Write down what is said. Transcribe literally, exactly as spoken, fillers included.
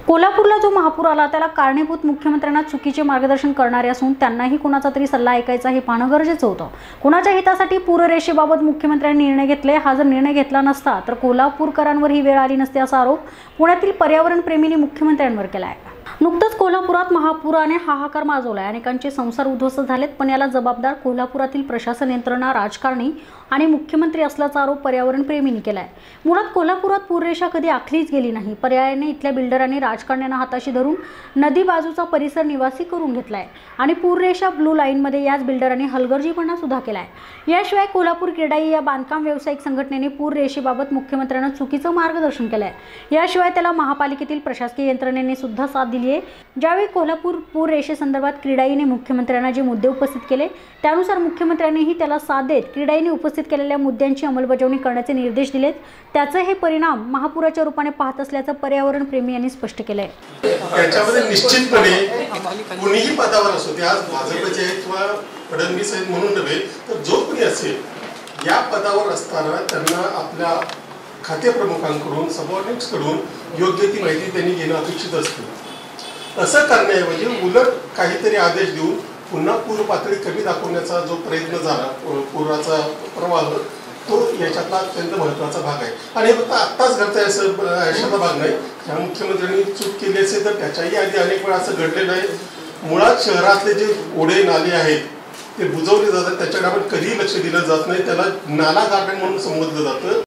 कोल्हापूरला जो महापूर आला त्याला कारणीभूत मुख्यमंत्र्यांना चुकीचे मार्गदर्शन करणारे असून त्यांनाही कुणाचा तरी सल्ला ऐकायचा हे पाहणं गरजेचं होतं। कुणाच्या हितासाठी पूररेषेबाबत मुख्यमंत्र्यांनी निर्णय घेतले, हा जर निर्णय घेतला नसता तर कोल्हापूरकरांवर ही वेळ आली नसती असा आरोप पुण्यातील पर्यावरण प्रेमींनी मुख्यमंत्र्यांवर केला आहे। नुकतंच कोल्हापुरात महापुराने हाहाकार माजवलाय, अनेकांचे संसार उद्ध्वस्त झालेत, पण याला जबाबदार कोल्हापुरातील प्रशासन यंत्रणा, राजकारणी आणि मुख्यमंत्री असल्याचा आरोप पर्यावरण प्रेमींनी केलाय। मुळात कोल्हापुरात पूररेषा कधी आखलीच गेली नाही। पर्यायाने इथल्या बिल्डरांनी राजकारण्यांना हाताशी धरून नदी बाजूचा परिसर निवासी करून घेतलाय आणि पूररेषा ब्लू लाईनमध्ये याच बिल्डरांनी हलगर्जीपणा सुद्धा केलाय। याशिवाय कोल्हापूर क्रीडाई या बांधकाम व्यावसायिक संघटनेने पूररेषेबाबत मुख्यमंत्र्यांना चुकीचं मार्गदर्शन केलंय। याशिवाय त्याला महापालिकेतील प्रशासकीय यंत्रणेने सुद्धा साथ दिली आहे। ज्यावेळी कोल्हापूर पूररेषेसंदर्भात क्रीडाईने मुख्यमंत्र्यांना जे मुद्दे उपस्थित केले त्यानुसार मुख्यमंत्र्यांनीही त्याला साथ देत क्रीडाईने उपस्थित केलेल्या मुद्द्यांची अंमलबजावणी करण्याचे निर्देश दिलेत। त्याचे हे परिणाम महापुराच्या रूपाने पाहत असल्याचं पर्यावरण प्रेमी यांनी स्पष्ट केलंय। त्याच्यामध्ये निश्चितपणे कोणीही पदावर असो, ते आज भाजपचे आहेत किंवा फडणवीस आहेत म्हणून नव्हे, तर जो कोणी असेल या पदावर असताना त्यांना आपल्या खाते प्रमुखांकडून, सबऑर्डिनेट्सकडून योग्य ती माहिती त्यांनी घेणं अपेक्षित असतं। असं करण्याऐवजी उलट काहीतरी आदेश देऊन पुन्हा पूर पातळी कमी दाखवण्याचा जो प्रयत्न झाला, पुराचा प्रवाह, तो याच्यातला अत्यंत महत्त्वाचा भाग आहे। आणि हे फक्त आत्ताच घडतंय असं अशाचा भाग नाही। ह्या मुख्यमंत्र्यांनी चूक केली असेल तर त्याच्याही आधी अनेक वेळा असं घडलेलं आहे। मुळात शहरातले जे ओढे नाले आहेत ते बुजवले जातात, त्याच्याकडे आपण कधीही लक्ष दिलं जात नाही। त्याला नाला गार्डन म्हणून संबोधलं जातं।